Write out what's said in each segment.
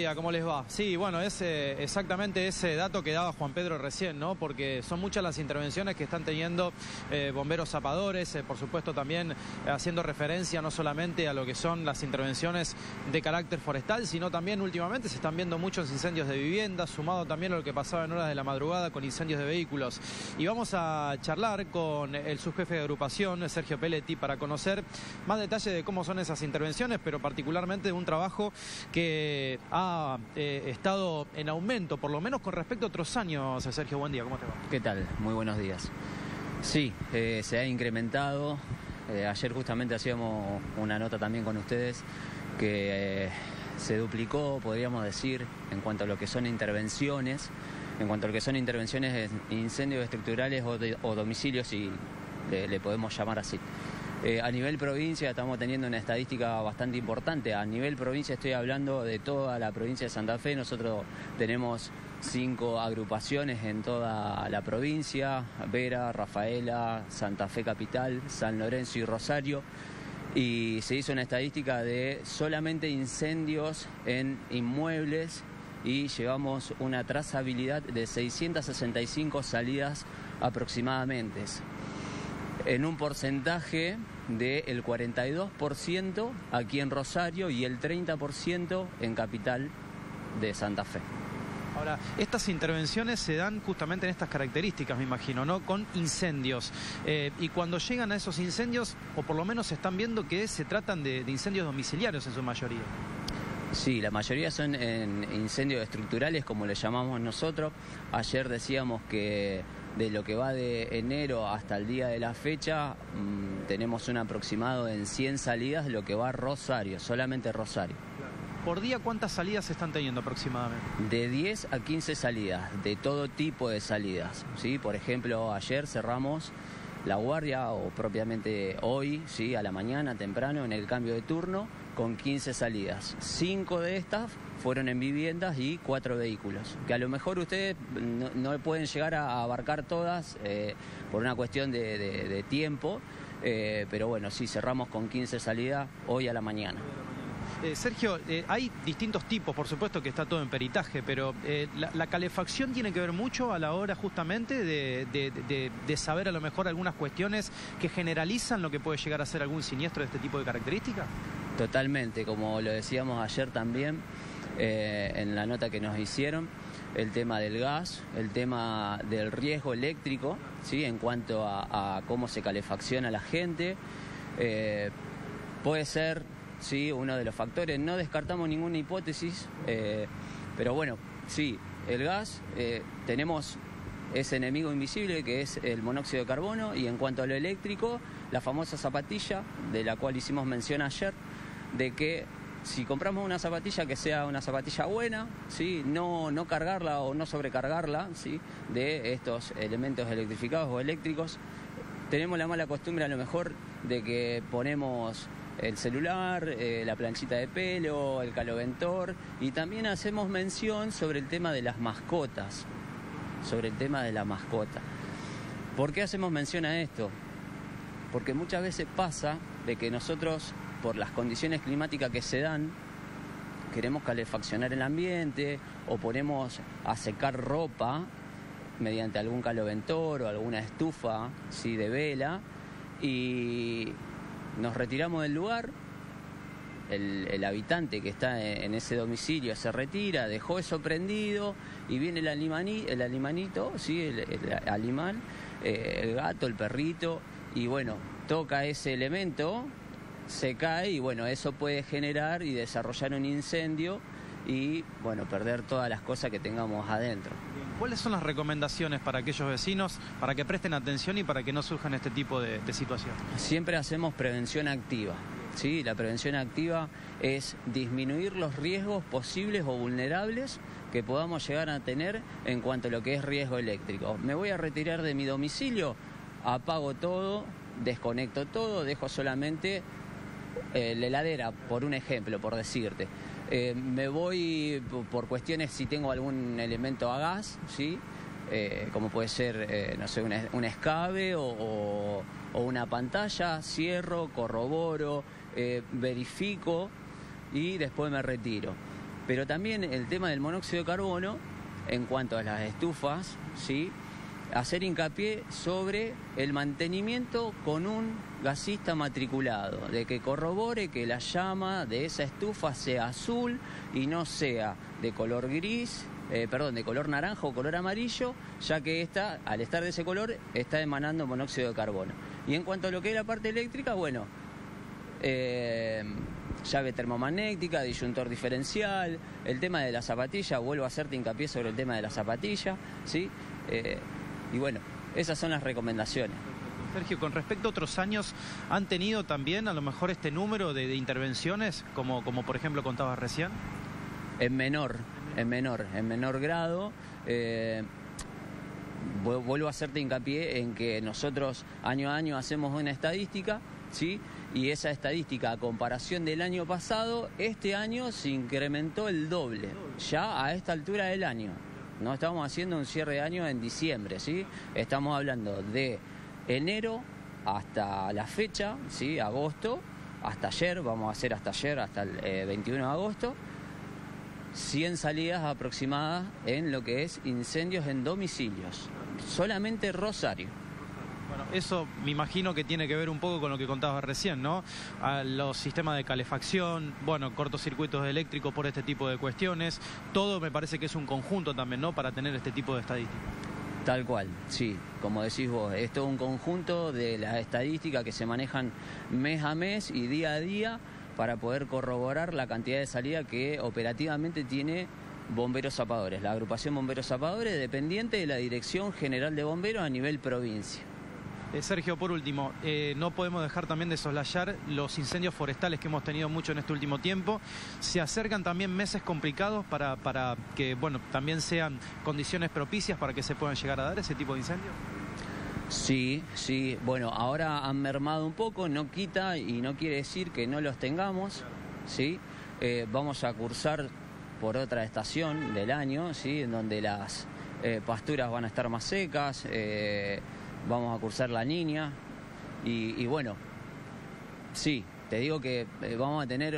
¿Cómo les va? Sí, bueno, es exactamente ese dato que daba Juan Pedro recién, ¿no? Porque son muchas las intervenciones que están teniendo bomberos zapadores, por supuesto también haciendo referencia no solamente a lo que son las intervenciones de carácter forestal, sino también últimamente se están viendo muchos incendios de viviendas, sumado también a lo que pasaba en horas de la madrugada con incendios de vehículos. Y vamos a charlar con el subjefe de agrupación, Sergio Pelletti, para conocer más detalle de cómo son esas intervenciones, pero particularmente de un trabajo que ha estado en aumento, por lo menos con respecto a otros años. Sergio, buen día, ¿cómo te va? ¿Qué tal? Muy buenos días. Sí, se ha incrementado. Ayer justamente hacíamos una nota también con ustedes que se duplicó, podríamos decir, en cuanto a lo que son intervenciones, en incendios estructurales o domicilios, si le podemos llamar así. A nivel provincia estamos teniendo una estadística bastante importante. A nivel provincia estoy hablando de toda la provincia de Santa Fe. Nosotros tenemos 5 agrupaciones en toda la provincia: Vera, Rafaela, Santa Fe Capital, San Lorenzo y Rosario. Y se hizo una estadística de solamente incendios en inmuebles y llevamos una trazabilidad de 665 salidas aproximadamente, en un porcentaje del 42% aquí en Rosario y el 30% en Capital de Santa Fe. Ahora, estas intervenciones se dan justamente en estas características, me imagino, ¿no? Con incendios. Y cuando llegan a esos incendios, o por lo menos se están viendo que se tratan de incendios domiciliarios en su mayoría. Sí, la mayoría son en incendios estructurales, como le llamamos nosotros. Ayer decíamos que de lo que va de enero hasta el día de la fecha, tenemos un aproximado en 100 salidas, lo que va a Rosario, solamente Rosario. ¿Por día cuántas salidas se están teniendo aproximadamente? De 10 a 15 salidas, de todo tipo de salidas, ¿sí? Por ejemplo, ayer cerramos la guardia, o propiamente hoy, ¿sí? A la mañana, temprano, en el cambio de turno, con 15 salidas. 5 de estas fueron en viviendas y 4 vehículos, que a lo mejor ustedes no pueden llegar a abarcar todas por una cuestión de tiempo, pero bueno, sí, cerramos con 15 salidas hoy a la mañana. Sergio, hay distintos tipos, por supuesto que está todo en peritaje, pero la calefacción tiene que ver mucho a la hora justamente de saber a lo mejor algunas cuestiones que generalizan lo que puede llegar a ser algún siniestro de este tipo de características. Totalmente, como lo decíamos ayer también en la nota que nos hicieron, el tema del gas, el tema del riesgo eléctrico, ¿sí? En cuanto a cómo se calefacciona la gente, puede ser, sí, uno de los factores. No descartamos ninguna hipótesis, pero bueno, sí, el gas, tenemos ese enemigo invisible que es el monóxido de carbono, y en cuanto a lo eléctrico, la famosa zapatilla, de la cual hicimos mención ayer, de que si compramos una zapatilla, que sea una zapatilla buena, ¿sí? No cargarla o no sobrecargarla, ¿sí? De estos elementos electrificados o eléctricos. Tenemos la mala costumbre a lo mejor de que ponemos el celular, la planchita de pelo, el caloventor, y también hacemos mención sobre el tema de las mascotas, ¿Por qué hacemos mención a esto? Porque muchas veces pasa de que nosotros, por las condiciones climáticas que se dan, queremos calefaccionar el ambiente o ponemos a secar ropa mediante algún caloventor o alguna estufa, ¿sí? De vela, y nos retiramos del lugar. El habitante que está en ese domicilio se retira, dejó eso prendido, y viene el animalito, ¿sí? El animal, el gato, el perrito, y bueno, toca ese elemento, se cae, y bueno, eso puede generar y desarrollar un incendio y bueno, perder todas las cosas que tengamos adentro. ¿Cuáles son las recomendaciones para aquellos vecinos para que presten atención y para que no surjan este tipo de situaciones? Siempre hacemos prevención activa, ¿sí? La prevención activa es disminuir los riesgos posibles o vulnerables que podamos llegar a tener en cuanto a lo que es riesgo eléctrico. Me voy a retirar de mi domicilio, apago todo, desconecto todo, dejo solamente la heladera, por un ejemplo, por decirte. Me voy por cuestiones si tengo algún elemento a gas, ¿sí? Como puede ser, no sé, un escabe o una pantalla, cierro, corroboro, verifico y después me retiro. Pero también el tema del monóxido de carbono, en cuanto a las estufas, ¿sí?, hacer hincapié sobre el mantenimiento con un gasista matriculado, de que corrobore que la llama de esa estufa sea azul y no sea de color gris, de color naranja o color amarillo, ya que esta, al estar de ese color, está emanando monóxido de carbono. Y en cuanto a lo que es la parte eléctrica, bueno, llave termomagnética, disyuntor diferencial, el tema de la zapatilla, vuelvo a hacerte hincapié sobre el tema de la zapatilla, ¿sí? Y bueno, esas son las recomendaciones. Sergio, con respecto a otros años, ¿han tenido también a lo mejor este número de intervenciones, como por ejemplo contabas recién? En menor grado. Vuelvo a hacerte hincapié en que nosotros año a año hacemos una estadística, ¿sí? Y esa estadística, a comparación del año pasado, este año se incrementó el doble, ya a esta altura del año. No estamos haciendo un cierre de año en diciembre, ¿sí? Estamos hablando de enero hasta la fecha, ¿sí? Agosto, hasta ayer, vamos a hacer hasta ayer, hasta el 21 de agosto, 100 salidas aproximadas en lo que es incendios en domicilios. Solamente Rosario. Bueno, eso me imagino que tiene que ver un poco con lo que contabas recién, ¿no? A los sistemas de calefacción, bueno, cortocircuitos eléctricos por este tipo de cuestiones. Todo me parece que es un conjunto también, ¿no?, para tener este tipo de estadísticas. Tal cual, sí, como decís vos, es todo un conjunto de las estadísticas que se manejan mes a mes y día a día para poder corroborar la cantidad de salida que operativamente tiene Bomberos Zapadores, la agrupación Bomberos Zapadores, dependiente de la Dirección General de Bomberos a nivel provincia. Sergio, por último, no podemos dejar también de soslayar los incendios forestales que hemos tenido mucho en este último tiempo. Se acercan también meses complicados para que, bueno, también sean condiciones propicias para que se puedan llegar a dar ese tipo de incendios. Sí, bueno, ahora han mermado un poco, no quita y no quiere decir que no los tengamos, ¿sí? Vamos a cursar por otra estación del año, ¿sí?, en donde las pasturas van a estar más secas, vamos a cursar la Niña y bueno, sí, te digo que vamos a tener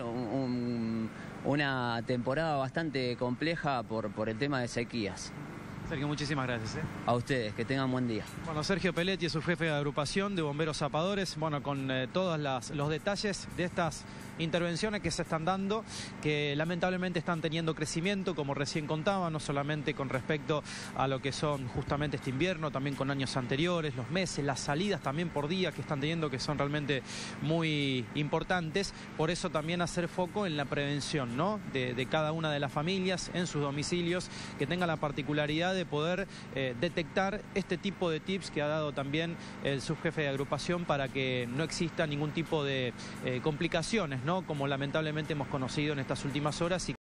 una temporada bastante compleja por el tema de sequías. Sergio, muchísimas gracias. A ustedes, que tengan buen día. Bueno, Sergio Peletti es su jefe de agrupación de Bomberos Zapadores, bueno, con todos los detalles de estas intervenciones que se están dando, que lamentablemente están teniendo crecimiento, como recién contaba, no solamente con respecto a lo que son justamente este invierno, también con años anteriores, los meses, las salidas también por día que están teniendo, que son realmente muy importantes. Por eso también hacer foco en la prevención, ¿no?, de cada una de las familias en sus domicilios, que tenga la particularidad de poder detectar este tipo de tips que ha dado también el subjefe de agrupación para que no exista ningún tipo de complicaciones, ¿no?, como lamentablemente hemos conocido en estas últimas horas.